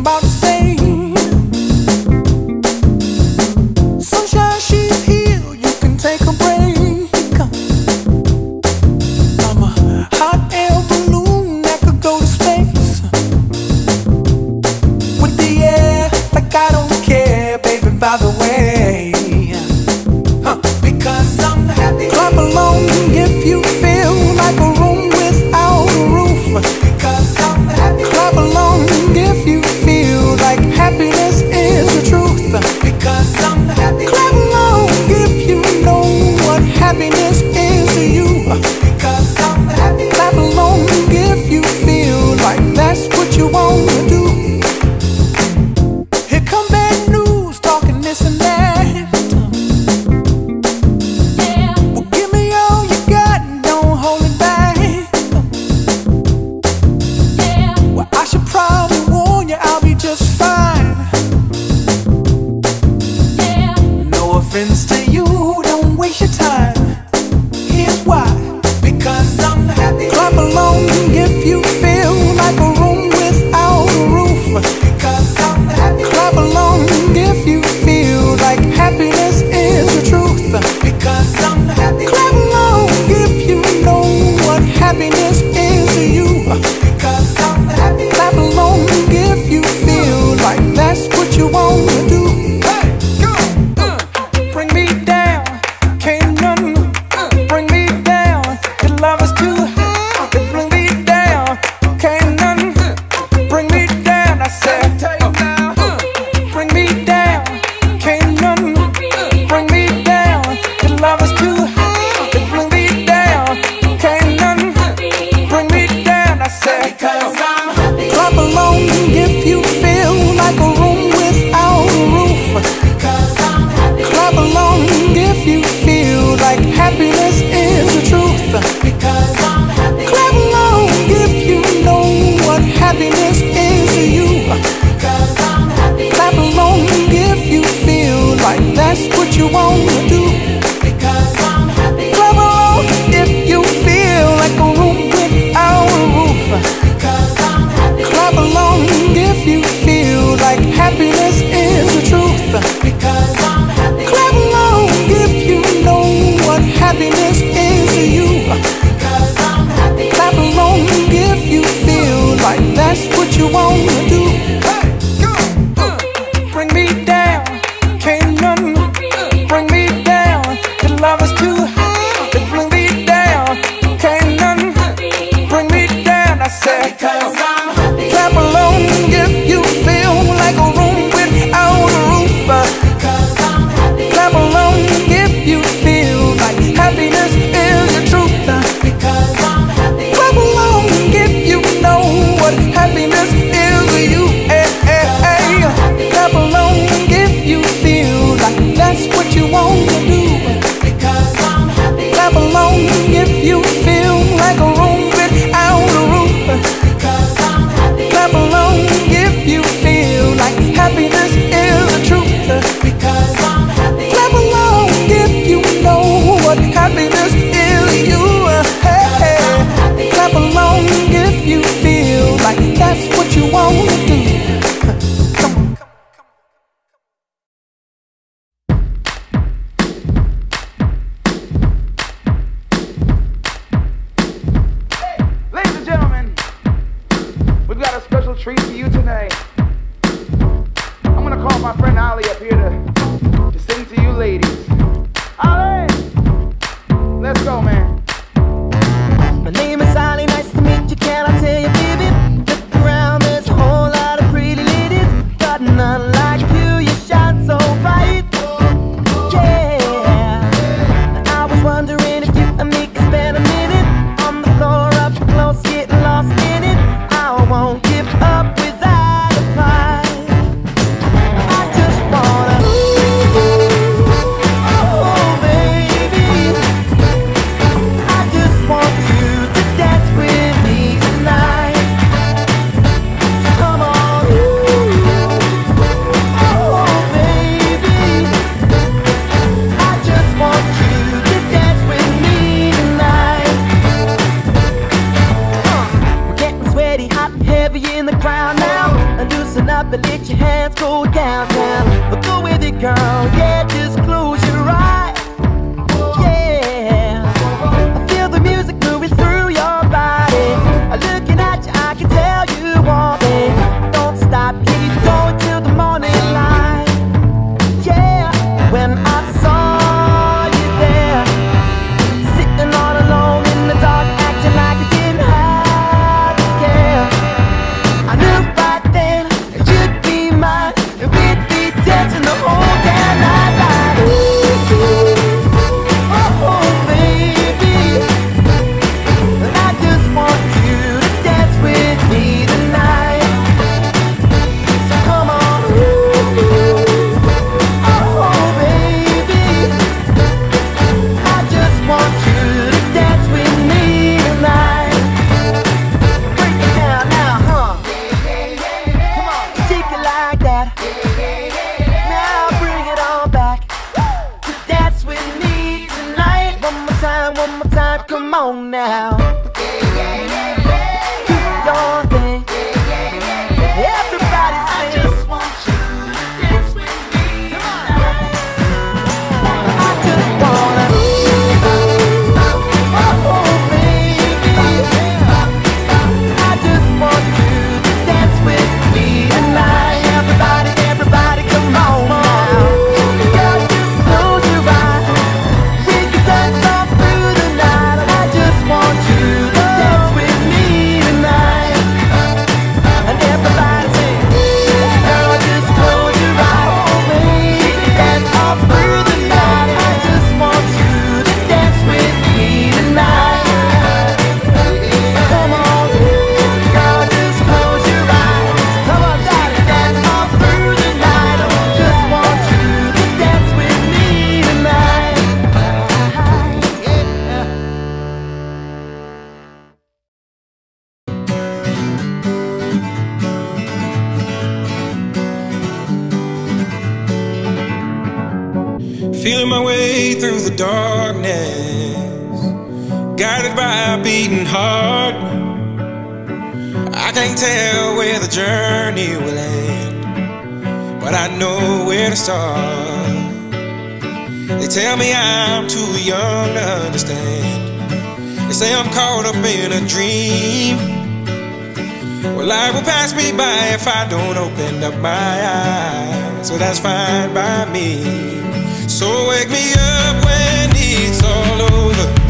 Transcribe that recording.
about to say. Sunshine, she's here, you can take a break. I'm a hot air balloon that could go to space. With the air, like I don't care, baby, by the way. Because I'm happy. Clap along if you feel like a room without a roof. Because I'm happy. Clap along if you feel like happiness is the truth. Because I'm happy. Clap along if you know what happiness is to you. Because I'm happy. Clap along if you feel like that's what you want to do. Here come bad news, talking this and that. Well, give me all you got and don't hold it back. Well, I should probably warn you, I'll be just fine. No offense to you, don't waste your time. Here's why. Because I'm happy. Clap along if you feel like a room without a roof. Because I'm happy. Clap along if you feel like happiness is the truth. Because I'm happy. Clap along if you know what happiness is to you. Because I'm happy. Clap along if you feel like that's what you want to do. Hey, go! Bring me down, can't none bring me down. Your love is too high, bring me down, can't none bring me down. I said, bring me down, can't none bring me down. Your love is too high, bring me down, can't none bring me down. I said, because I'm happy. Clap along if you feel like a room without a roof. Because I'm happy. Clap along if you feel like happiness is the truth. Because I'm happy. Clap along if you know what happiness is to you. Because I'm happy. Clap along if you feel like that's what you want to do. Because I'm happy. Clap along if you feel like a room without a roof. Because I'm happy. Clap along if you feel like happiness is the truth. Because I'm happy. Clap along if you know what happiness is to you. Because I'm happy. Clap along if you feel like that's what you want to do. Hey, go! Bring me down, can't none bring me down. Your love is too high, bring me down, can't none bring me down. I said, because I'm happy. Clap along if you feel like a room without a roof. Because I'm happy. Clap along if you feel like happiness is the truth. Because I'm happy. Clap along if you know what happiness is to you. Hey, hey, hey. Clap along if you feel like that's what you want to do. Because I'm happy. Clap along if you feel like a room without a roof. Because I'm happy. Clap along if you feel like happiness is the truth. Because I'm happy. Clap along if you know what happiness is to you. Hey, hey. Clap along if you feel like that's what you want to do. Come on. Ladies and gentlemen, we've got a special treat for you tonight. I'm gonna call my friend Ali up here to sing to you ladies. Ali! Let's go, man. My name is Ali, nice to meet you, can I tell you, baby? Look around, there's a whole lot of pretty ladies, but none like you, you shine so bright. Yeah, I was wondering if you and me could spend a minute on the floor up close, getting lost in it. I won't give up without a fight. I just wanna, oh baby, I just want you to dance with me tonight. So come on, oh baby, I just want you to dance with me tonight. We're getting sweaty, hot and heavy in the crowd now, and loosen up and let your hands go downtown. Go with it, girl, yeah, just close your eyes. Yeah, I feel the music moving through your body. Looking at you, I can tell you want me. Don't stop, keep going till the morning light. Yeah, when I saw you there, sitting all alone in the dark, acting like you didn't have to care, I knew right then you'd be mine, and we'd be dancing the whole damn night like, oh baby, and I just want you to dance with me tonight. So come on, oh baby, I just want you to dance with me tonight. Break it down now, huh? Come on, take it like that. Now bring it on back to dance with me tonight. One more time, come on now. Do your thing. Everybody sing. I just want you to dance with me tonight. I just wanna, oh baby, I just want you to dance with me tonight. Everybody, come on now. Girl, just close your eyes. We can dance all through the night. I just want you to dance with me tonight. And everybody sing, girl, just close your eyes. We can dance all through the night. I just want you to dance with me tonight. So come on, girl, just close your eyes. Come on, daddy, dance all through the night. I just want you to dance with me tonight. Feeling my way through the darkness, guided by a beating heart. I can't tell where the journey will end, but I know where to start. They tell me I'm too young to understand. They say I'm caught up in a dream. Well, life will pass me by if I don't open up my eyes, so that's fine by me. So wake me up when it's all over.